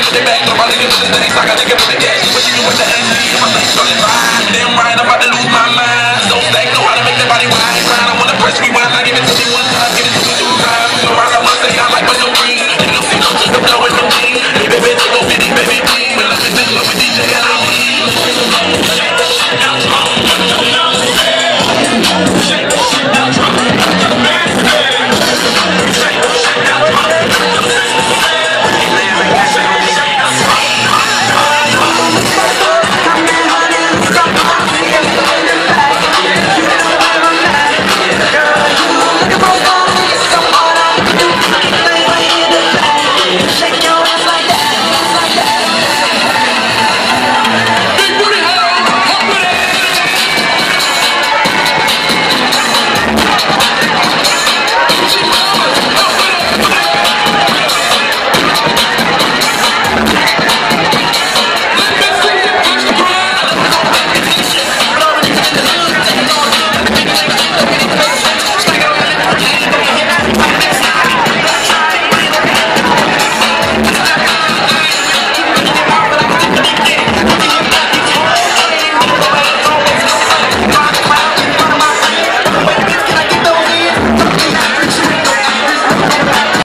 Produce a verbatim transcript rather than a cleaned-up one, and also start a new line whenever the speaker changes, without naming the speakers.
they back, nobody gives a shit, they ain't talking, they give it a gas. What you do with the